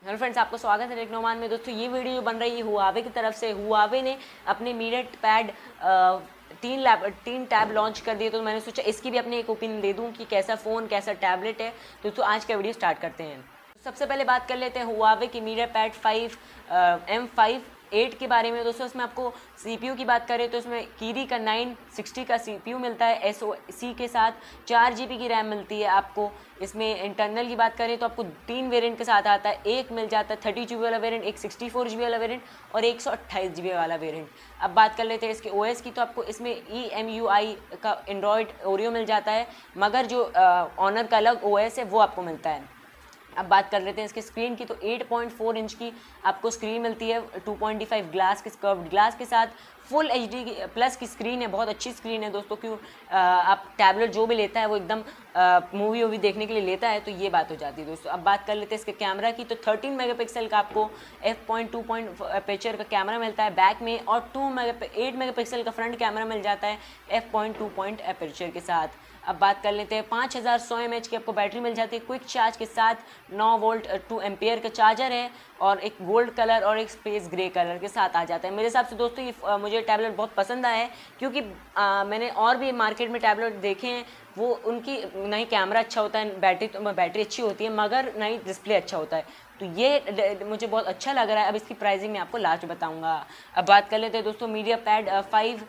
Hello friends, आपका स्वागत है टेक्नोमान में। दोस्तों ये वीडियो जो बन रही है हुआवे की तरफ से। हुआवे ने अपने मीरेट पैड तीन टैब लॉन्च कर दिए, तो मैंने सोचा इसकी भी अपनी एक ओपिनियन दे दूं कि कैसा फ़ोन कैसा टैबलेट है। दोस्तों आज का वीडियो स्टार्ट करते हैं। सबसे पहले बात कर लेते हैं हुआवे की मीरेट पैड 5 M5 8 के बारे में। दोस्तों इसमें आपको CPU की बात करें तो इसमें कीरी का 960 का CPU मिलता है SoC के साथ। 4 GB की रैम मिलती है आपको। इसमें इंटरनल की बात करें तो आपको 3 वेरिएंट के साथ आता है। एक मिल जाता है 30 GB वाला वेरिएंट, एक 64 GB वाला वेरिएंट और 128 GB वाला वेरिएंट। अब बात कर लेते हैं इसके OS की, तो आपको इसमें EMUI का एंड्रॉयड ओरियो मिल जाता है, मगर जो ऑनर का अलग OS है वो आपको मिलता है। अब बात कर लेते हैं इसकी स्क्रीन की, तो 8.4 इंच की आपको स्क्रीन मिलती है 2.5 ग्लास के कर्व्ड ग्लास के साथ। फुल HD प्लस की स्क्रीन है, बहुत अच्छी स्क्रीन है दोस्तों। क्यों आप टैबलेट जो भी लेता है वो एकदम मूवी वूवी देखने के लिए लेता है, तो ये बात हो जाती है दोस्तों। अब बात कर लेते हैं इसके कैमरा की, तो 13 मेगापिक्सल का आपको f.2 अपर्चर का कैमरा मिलता है बैक में, और 8 मेगापिक्सल का फ्रंट कैमरा मिल जाता है f.2 अपर्चर के साथ। अब बात कर लेते हैं 5100 mAh की आपको बैटरी मिल जाती है क्विक चार्ज के साथ। 9 वोल्ट 2 एम्पियर का चार्जर है, और एक गोल्ड कलर और एक स्पेस ग्रे कलर के साथ आ जाता है। मेरे हिसाब से दोस्तों ये मुझे टैबलेट बहुत पसंद आया है, क्योंकि मैंने और भी मार्केट में टैबलेट देखे हैं, वो उनकी ना ही कैमरा अच्छा होता है, बैटरी अच्छी होती है, मगर ना ही डिस्प्ले अच्छा होता है। तो ये मुझे बहुत अच्छा लग रहा है। अब इसकी प्राइसिंग मैं आपको लास्ट बताऊंगा। अब बात कर लेते हैं दोस्तों मीडिया पैड 5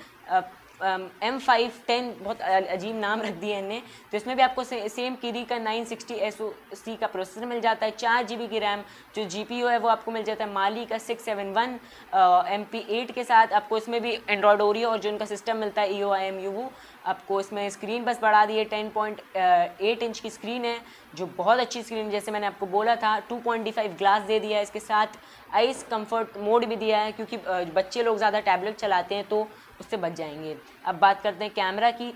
M510, बहुत अजीब नाम रख दिया इनने। तो इसमें भी आपको सेम कीरी का 960 SoC का प्रोसेसर मिल जाता है। 4 GB की रैम। जो GPU है वो आपको मिल जाता है माली का 671 MP8 के साथ। आपको इसमें भी एंड्रॉयड ओरियो और जो उनका सिस्टम मिलता है EOIMU। आपको इसमें स्क्रीन बस बढ़ा दी है, 10.8 इंच की स्क्रीन है, जो बहुत अच्छी स्क्रीन, जैसे मैंने आपको बोला था। 2.5 ग्लास दे दिया है इसके साथ। आइस कंफर्ट मोड भी दिया है, क्योंकि बच्चे लोग ज़्यादा टैबलेट चलाते हैं तो उससे बच जाएंगे। अब बात करते हैं कैमरा की।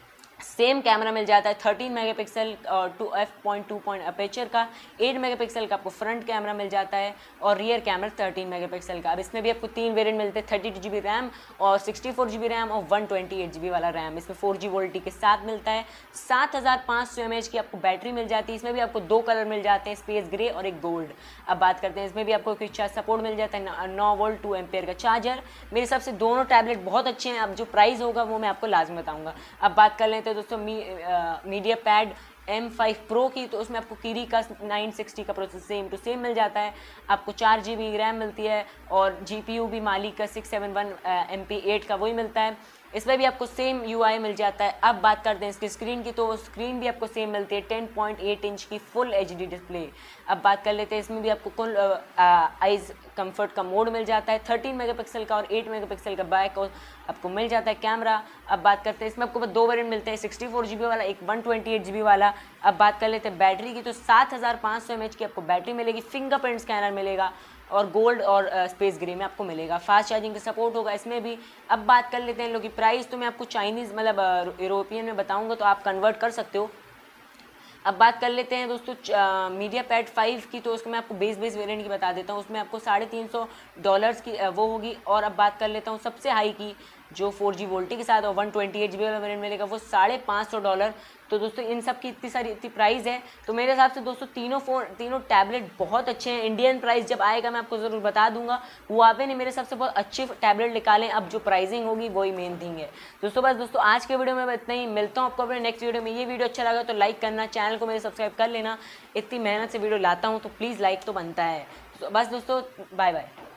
सेम कैमरा मिल जाता है 13 मेगापिक्सल और f.2 अपर्चर का। 8 मेगापिक्सल का आपको फ्रंट कैमरा मिल जाता है, और रियर कैमरा 13 मेगापिक्सल का। अब इसमें भी आपको 3 वेरिएंट मिलते हैं, 32 GB रैम और 64 GB रैम और 128 GB वाला रैम। इसमें 4G वोल्टी के साथ मिलता है। 7500 mAh की आपको बैटरी मिल जाती है। इसमें भी आपको 2 कलर मिल जाते हैं, स्पेस ग्रे और एक गोल्ड। अब बात करते हैं इसमें भी आपको क्विक चार्ज सपोर्ट मिल जाता है। 9 वोल्ट 2 एम्पियर का चार्जर। मेरे हिसाब से दोनों टैबलेट बहुत अच्छे हैं। अब जो प्राइस होगा वो मैं आपको लाजमी बताऊंगा। अब बात कर लेते हैं दोस्तों मीडिया पैड M5 Pro की, तो उसमें आपको कीरी का 960 का प्रोसेसर सेम टू सेम मिल जाता है। आपको 4 GB रैम मिलती है, और GPU भी माली का 671 MP8 का वही मिलता है। इसमें भी आपको सेम UI मिल जाता है। अब बात करते हैं इसकी स्क्रीन की, तो स्क्रीन भी आपको सेम मिलती है, 10.8 इंच की फुल HD डिस्प्ले। अब बात कर लेते हैं इसमें भी आपको कुल आइज कंफर्ट का मोड मिल जाता है। 13 मेगापिक्सल का और 8 मेगापिक्सल का बैक और आपको मिल जाता है कैमरा। अब बात करते हैं इसमें आपको 2 वेरिएंट मिलते हैं, 64 GB वाला, एक 128 GB वाला। अब बात कर लेते हैं बैटरी की, तो 7500 mAh की आपको बैटरी मिलेगी। फिंगरप्रिंट स्कैनर मिलेगा, और गोल्ड और स्पेस ग्रे में आपको मिलेगा। फास्ट चार्जिंग का सपोर्ट होगा इसमें भी। अब बात कर लेते हैं लोग की प्राइस, तो मैं आपको चाइनीज़ मतलब यूरोपियन में बताऊंगा, तो आप कन्वर्ट कर सकते हो। अब बात कर लेते हैं दोस्तों मीडिया पैड 5 की, तो उसको मैं आपको बेस वेरिएंट की बता देता हूँ। उसमें आपको $350 की वो होगी। और अब बात कर लेता हूँ सबसे हाई की, जो 4G वोल्टी के साथ और 128 GB वाला वेरिएंट मिलेगा, वो $550। तो दोस्तों इन सब की इतनी प्राइस है। तो मेरे हिसाब से दोस्तों तीनों टैबलेट बहुत अच्छे हैं। इंडियन प्राइस जब आएगा मैं आपको ज़रूर बता दूंगा। हुआवे ने मेरे हिसाब से बहुत अच्छे टैबलेट निकाले। अब जो प्राइसिंग होगी वही मेन थिंग है दोस्तों। बस दोस्तों आज के वीडियो में इतना ही। मिलता हूँ आपको अपने नेक्स्ट वीडियो में। ये वीडियो अच्छा लगा तो लाइक करना, चैनल को मेरे सब्सक्राइब कर लेना। इतनी मेहनत से वीडियो लाता हूँ तो प्लीज़ लाइक तो बनता है। तो बस दोस्तों, बाय बाय।